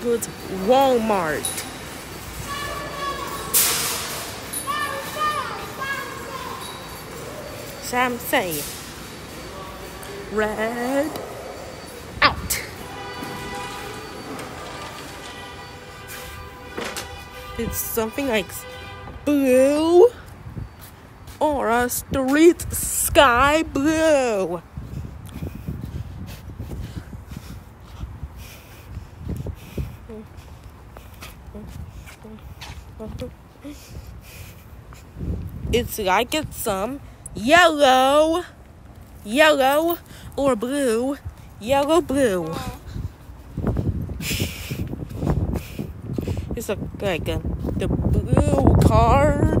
neighborhood's Walmart. Sam say, red out. It's something like blue or a street sky blue. It's like it's some yellow or blue, yellow blue. It's like the blue car.